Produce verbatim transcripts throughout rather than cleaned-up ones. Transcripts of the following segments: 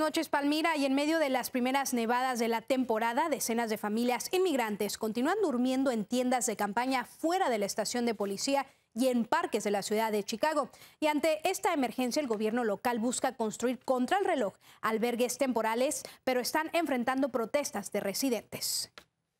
noches, Palmira. Y en medio de las primeras nevadas de la temporada, decenas de familias inmigrantes continúan durmiendo en tiendas de campaña fuera de la estación de policía y en parques de la ciudad de Chicago. Y ante esta emergencia, el gobierno local busca construir contra el reloj albergues temporales, pero están enfrentando protestas de residentes.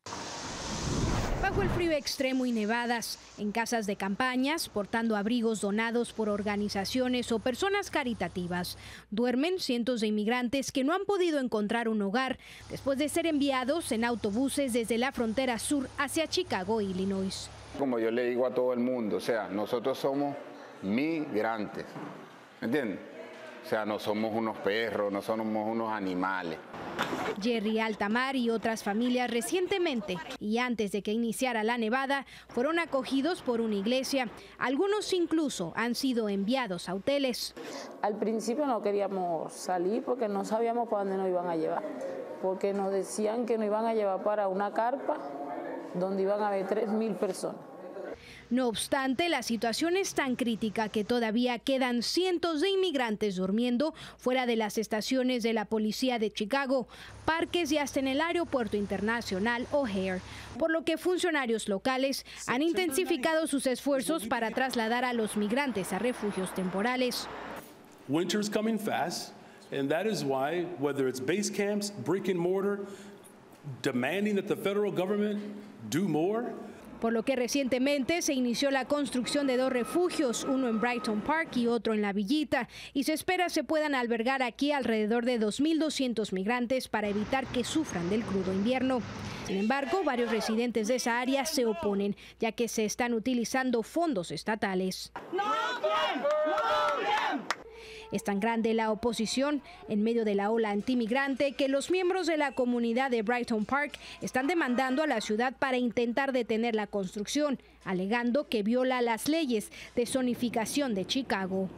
Bajo el frío extremo y nevadas, en casas de campañas, portando abrigos donados por organizaciones o personas caritativas, duermen cientos de inmigrantes que no han podido encontrar un hogar después de ser enviados en autobuses desde la frontera sur hacia Chicago, Illinois. Como yo le digo a todo el mundo, o sea, nosotros somos migrantes, ¿me entienden? O sea, no somos unos perros, no somos unos animales. Jerry Altamar y otras familias recientemente y antes de que iniciara la nevada fueron acogidos por una iglesia. Algunos incluso han sido enviados a hoteles. Al principio no queríamos salir porque no sabíamos para dónde nos iban a llevar, porque nos decían que nos iban a llevar para una carpa donde iban a haber tres mil personas. No obstante, la situación es tan crítica que todavía quedan cientos de inmigrantes durmiendo fuera de las estaciones de la policía de Chicago, parques y hasta en el aeropuerto internacional O'Hare, por lo que funcionarios locales han intensificado sus esfuerzos para trasladar a los migrantes a refugios temporales. Winter's coming fast, and that is why, whether it's base camps, brick and mortar, demanding that the federal government do more. Por lo que recientemente se inició la construcción de dos refugios, uno en Brighton Park y otro en La Villita, y se espera se puedan albergar aquí alrededor de dos mil doscientos migrantes para evitar que sufran del crudo invierno. Sin embargo, varios residentes de esa área se oponen, ya que se están utilizando fondos estatales. ¡No bien! ¡No bien! Es tan grande la oposición en medio de la ola antimigrante que los miembros de la comunidad de Brighton Park están demandando a la ciudad para intentar detener la construcción, alegando que viola las leyes de zonificación de Chicago.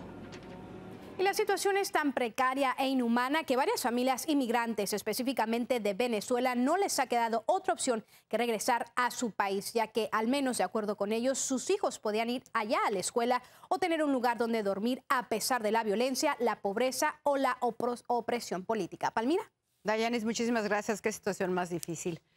Y la situación es tan precaria e inhumana que varias familias inmigrantes, específicamente de Venezuela, no les ha quedado otra opción que regresar a su país, ya que, al menos de acuerdo con ellos, sus hijos podían ir allá a la escuela o tener un lugar donde dormir a pesar de la violencia, la pobreza o la opresión política. Palmira. Dayanis, muchísimas gracias. Qué situación más difícil.